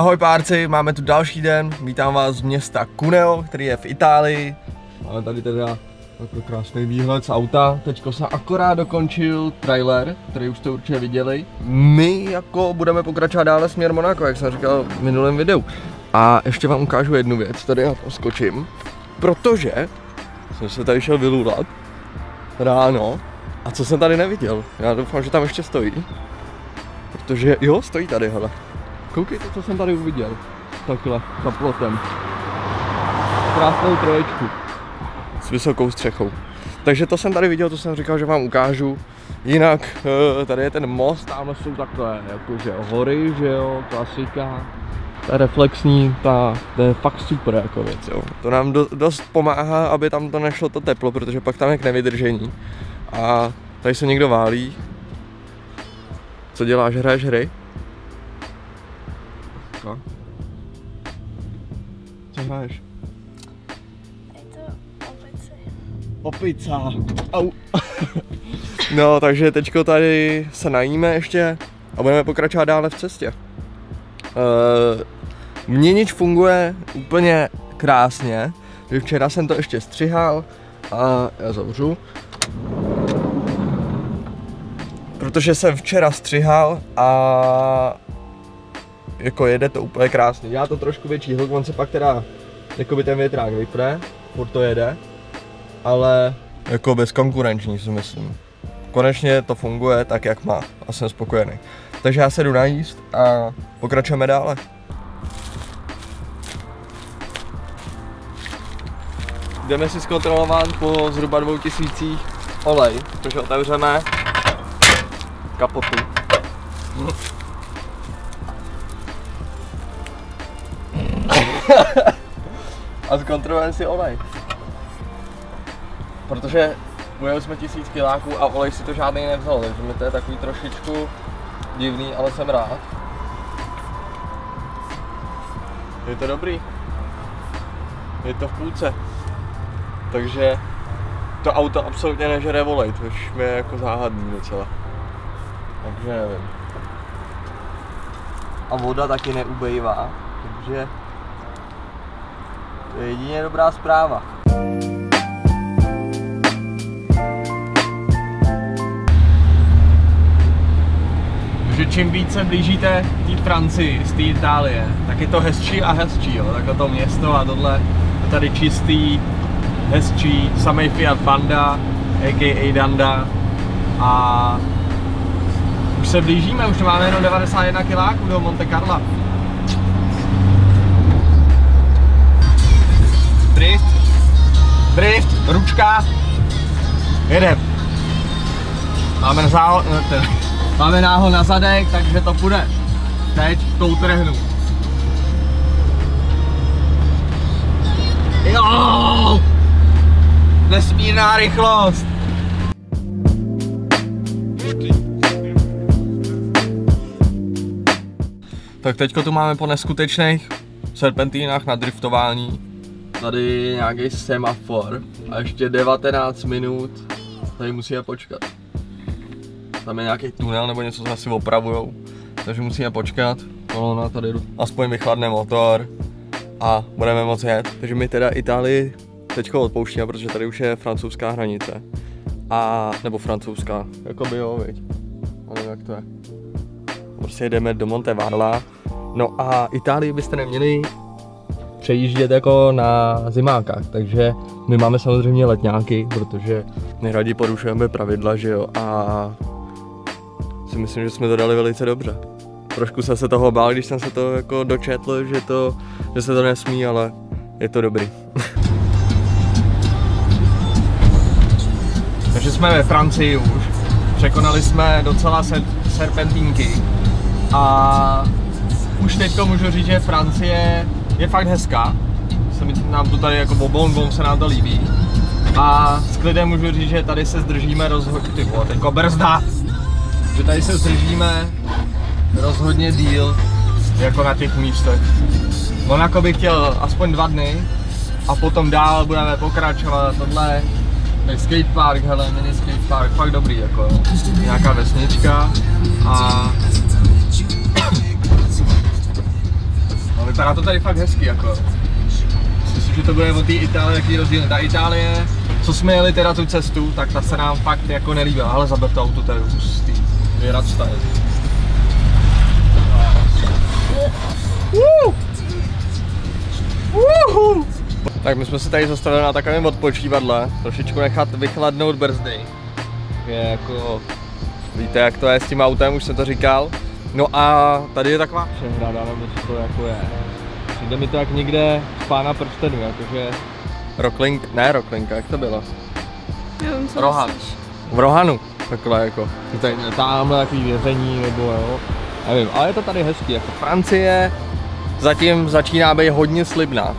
Ahoj párci, máme tu další den, vítám vás z města Cuneo, který je v Itálii. Máme tady teda takový krásný výhled z auta, teďko jsem akorát dokončil trailer, který už jste určitě viděli. My jako budeme pokračovat dále směr Monako, jak jsem říkal v minulém videu. A ještě vám ukážu jednu věc, tady já poskočím, protože jsem se tady šel vylulat ráno a co jsem tady neviděl, já doufám, že tam ještě stojí. Protože jo, stojí tady, hele. Koukejte, co jsem tady uviděl. Takhle, za plotem. Krásnou troječku. S vysokou střechou. Takže to jsem tady viděl, to jsem říkal, že vám ukážu. Jinak, tady je ten most, tamhle jsou takové, jakože hory, že jo, klasika. Ta reflexní, to je fakt super jako věc, jo. To nám dost pomáhá, aby tam to nešlo to teplo, protože pak tam je k nevydržení. A tady se někdo válí. Co děláš, hraješ hry? Co? Co hraješ? Je to opice. Opica. Au. No, takže teďko tady se najíme ještě a budeme pokračovat dále v cestě. Měnič funguje úplně krásně. Včera jsem to ještě střihal a já zavřu. Protože jsem včera střihal a jako jede to úplně krásně. Dělá to trošku větší hluk, on se pak teda jakoby ten větrák vypne, furt to jede, ale jako bezkonkurenční si myslím. Konečně to funguje tak, jak má a jsem spokojený. Takže já se jdu najíst a pokračujeme dále. Jdeme si zkontrolovat po zhruba 2000 olej, protože otevřeme kapotu. A zkontrolujeme si olej. Protože ujeli jsme 1000 kiláků a olej si to žádný nevzal, takže mi to je takový trošičku divný, ale jsem rád. Je to dobrý. Je to v půlce. Takže to auto absolutně nežere olej, což mi je jako záhadný docela. Takže nevím. A voda taky neubejvá, takže to je jedině dobrá zpráva. Takže čím víc se blížíte té Francii z té Itálie, tak je to hezčí a hezčí, jo. Takhle to město a tohle je tady čistý, hezčí, samej Fiat Panda, a.k.a. Danda. A už se blížíme, už máme jenom 91 kiláků do Monte Carla. Drift, drift, ručka, jedem. Máme náhon na zadek, takže to půjde. Teď to utrhnu. Jo! Nesmírná rychlost. Tak teďko tu máme po neskutečných serpentínách na driftování. Tady nějaký semafor a ještě 19 minut tady musíme počkat. Tam je nějaký tunel nebo něco, co asi opravujou, takže musíme počkat. Kolona tady aspoň vychladne motor a budeme moci jet. Takže my teda Itálii teďko odpouštíme, protože tady už je francouzská hranice. A nebo francouzská, jakoby jo, viď. Ale jak to je. Prostě jdeme do Monte Carla. No a Itálii byste neměli přejíždět jako na zimákách, takže my máme samozřejmě letňáky, protože nejraději porušujeme pravidla, že jo, a si myslím, že jsme to dali velice dobře. Trošku jsem se toho bál, když jsem se to jako dočetl, že se to nesmí, ale je to dobrý. Takže jsme ve Francii už, překonali jsme docela serpentínky a už teďko můžu říct, že Francie je fakt hezká. Nám to tady jako bonbon se nám to líbí. A s klidem můžu říct, že tady se zdržíme rozhodně, teďko brzda, že tady se zdržíme rozhodně díl, jako na těch místech. Monako bych chtěl aspoň 2 dny a potom dál budeme pokračovat. Tohle je skatepark, hele, mini skatepark, fakt dobrý, jako nějaká vesnička a No vypadá to tady fakt hezky jako. Myslím, že to bude od té Itálie jaký rozdíl. Ta Itálie, co jsme jeli teda tu cestu, tak ta se nám fakt jako nelíbila. Ale zaber to auto, to je hustý. Vyrat style. Tak my jsme se tady zastavili na takovém odpočívadle, trošičku nechat vychladnout brzdy. Je jako, víte jak to je s tím autem, už jsem to říkal. No a tady je taková přehrada, nebo co to jako je. Přijde mi to jak někde z Pána prstenů, jakože Rocklinka, jak to bylo? Nevím, co Rohan. myslíš. V Rohanu, takhle jako. Tady tamhle takový vězení, nebo jo. Nevím, ale je to tady hezký, jako Francie zatím začíná být hodně slibná.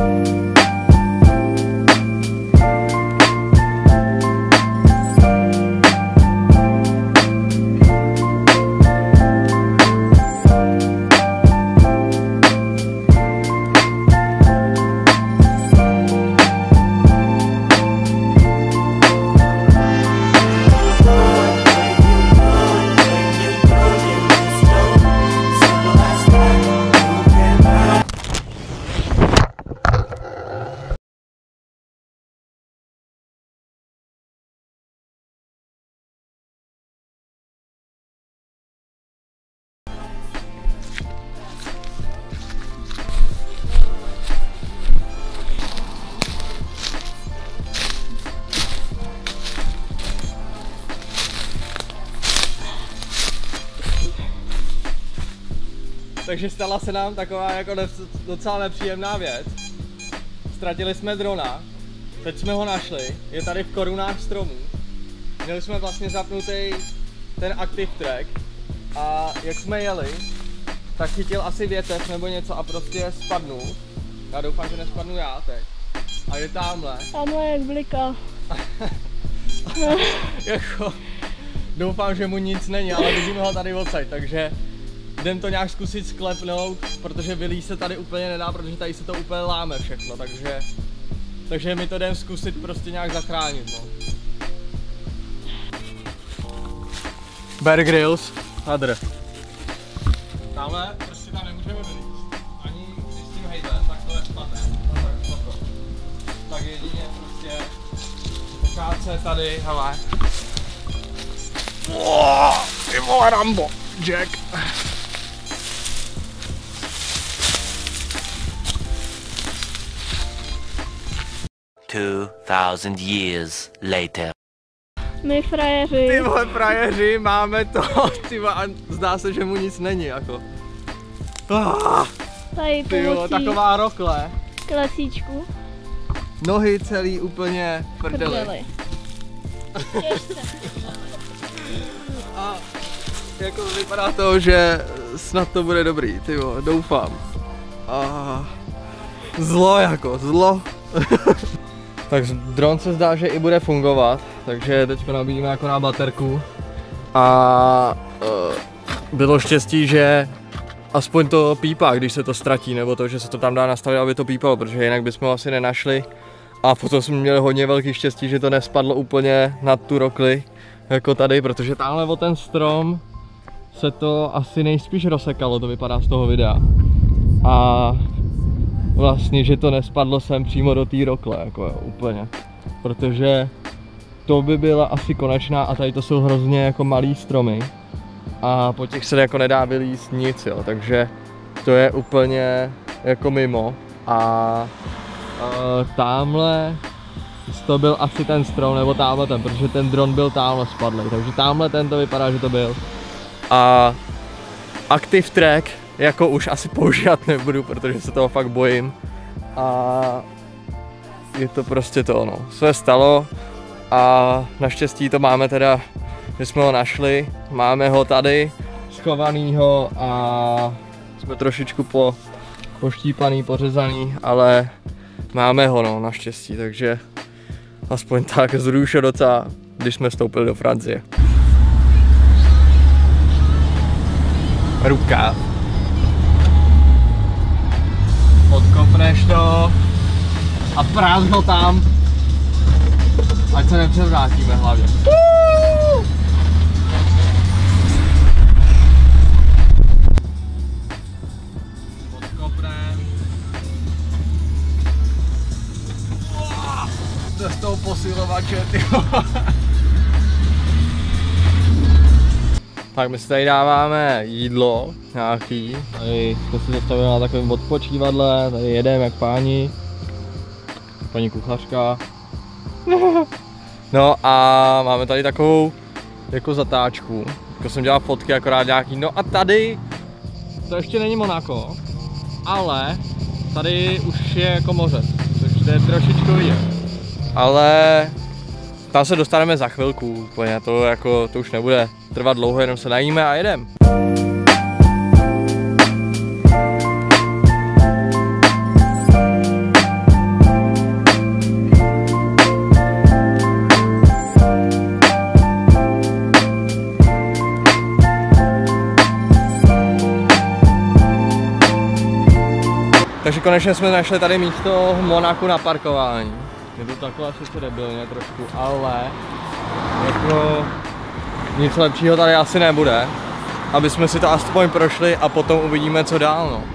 Takže stala se nám taková jako docela nepříjemná věc. Ztratili jsme drona, teď jsme ho našli, je tady v korunách stromů. Měli jsme vlastně zapnutý ten active track a jak jsme jeli, tak chytil asi větev nebo něco a prostě spadnul. Já doufám, že nespadnu já teď. A je tamhle. Tamhle jak bliká. Jako, doufám, že mu nic není, ale vidíme ho tady odsaď, takže jdem to nějak zkusit sklepnout, protože vylíz se tady úplně nedá, protože tady se to úplně láme všechno, takže my to jdem zkusit prostě nějak zachránit, no. Bear Grylls, hadr. Tamhle prostě tam nemůžeme vylízt, ani když s tím hejtem, tak to nespadne, no tak jedině prostě počát se tady, hele. Ty vole Rambo, Jack. Two 2000 years later. My frajeři. Ty vole frajeři, máme to, ty vole, a zdá se, že mu nic není, jako. Tady Ty vole, pomocí taková rokle. klasíčku. Nohy celý úplně prdeli. Těžce. A jako vypadá to, že snad to bude dobrý, ty vole, doufám. Zlo jako, zlo. Tak dron se zdá, že i bude fungovat, takže teď nabíjíme jako na baterku. A bylo štěstí, že aspoň to pípá, když se to ztratí, nebo to, že se to tam dá nastavit, aby to pípalo, protože jinak bychom ho asi nenašli. A potom jsme měli hodně velký štěstí, že to nespadlo úplně nad tu rokli, jako tady, protože tamhle o ten strom se to asi nejspíš rozsekalo, to vypadá z toho videa. A vlastně, že to nespadlo sem přímo do té rokle, jako jo, úplně. Protože to by byla asi konečná a tady to jsou hrozně jako malý stromy. A po těch se jako nedá vylízt nic, jo, takže to je úplně jako mimo. A tamhle to byl asi ten strom, nebo tamhle ten, protože ten dron byl tamhle spadlý, takže tamhle ten to vypadá, že to byl. A active track jako už asi používat nebudu, protože se toho fakt bojím. A je to prostě to, no, se stalo a naštěstí to máme teda, že jsme ho našli, máme ho tady schovanýho a jsme trošičku poštípaný, pořezaný, ale máme ho, no, naštěstí, takže aspoň tak zrušil docela, když jsme vstoupili do Francie. Ruka. Odkopneš to a prásk ho tam, ať se nepřevrátíme hlavně. Odkopneš. Tak my si tady dáváme jídlo nějaký. Tady jsme si zastavili na takovém odpočívadle, tady jedeme jak páni. Paní kuchařka. No a máme tady takovou jako zatáčku. Jako jsem dělal fotky akorát nějaký. No a tady to ještě není Monako, ale tady už je jako moře, což jde trošičku vidět. Ale tam se dostaneme za chvilku úplně, to už nebude trvat dlouho, jenom se najíme a jedem. Takže konečně jsme našli tady místo Monaku na parkování. Je to takhle sice debilně trošku, ale jako nic lepšího tady asi nebude, aby jsme si to aspoň prošli a potom uvidíme, co dál, no.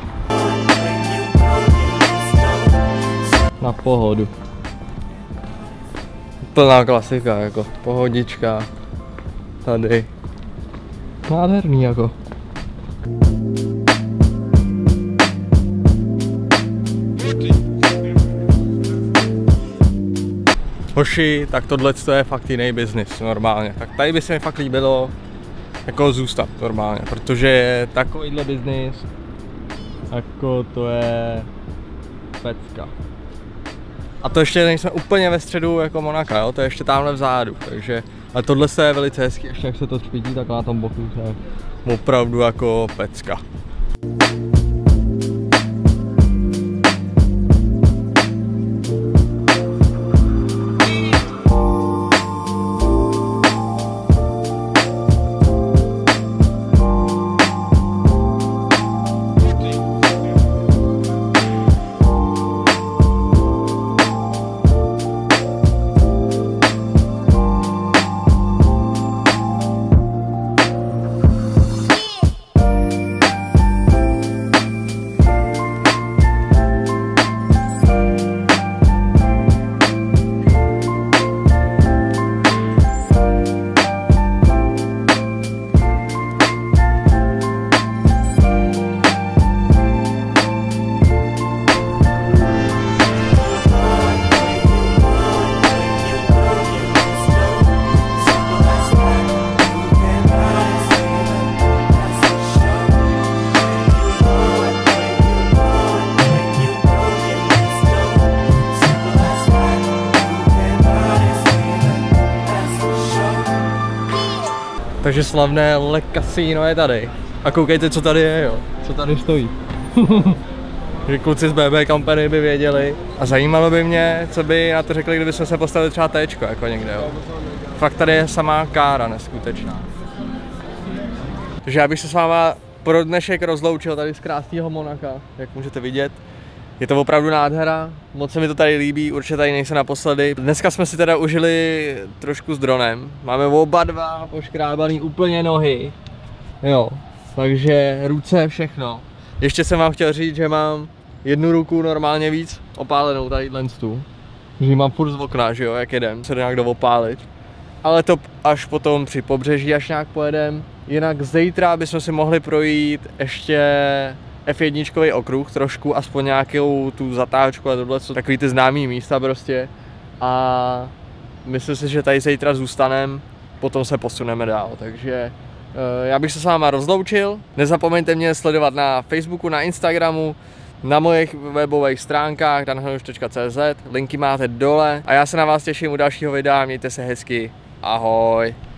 Na pohodu. Plná klasika, jako pohodička. Tady. Nádherný, jako. Hoši, tak tohle je fakt jiný biznis normálně. Tak tady by se mi fakt líbilo jako zůstat normálně, protože takovýhle biznis, jako to je pecka. A to ještě nejsme úplně ve středu jako Monaka, jo? To je ještě tamhle vzadu, takže, ale tohle je velice hezký, ještě jak se to špítí, tak na tom boku to je opravdu jako pecka. Takže slavné Le Casino je tady. A koukejte, co tady je, jo. Co tady stojí. Že kluci z BB Company by věděli. A zajímalo by mě, co by na to řekli, kdybychom se postavili třeba téčko, jako někde, jo. Fakt tady je samá kára neskutečná. Takže já bych se s váma pro dnešek rozloučil tady z krásného Monaka, jak můžete vidět. Je to opravdu nádhera, moc se mi to tady líbí, určitě tady nejsem naposledy. Dneska jsme si teda užili trošku s dronem. Máme oba dva poškrábaný úplně nohy. Jo, takže ruce, všechno. Ještě jsem vám chtěl říct, že mám jednu ruku normálně víc opálenou tady tu. Že ji mám furt z okna, že jo, jak jedem, se nějak dovopálit. Ale to až potom při pobřeží, až nějak pojedem. Jinak zítra bychom si mohli projít ještě F1 okruh trošku, aspoň nějakou tu zatáčku a tohle, co takový ty známý místa prostě. A myslím si, že tady zítra zůstanem, potom se posuneme dál, takže já bych se s váma rozloučil. Nezapomeňte mě sledovat na Facebooku, na Instagramu, na mojich webových stránkách danhanuš.cz, linky máte dole a já se na vás těším u dalšího videa, mějte se hezky, ahoj.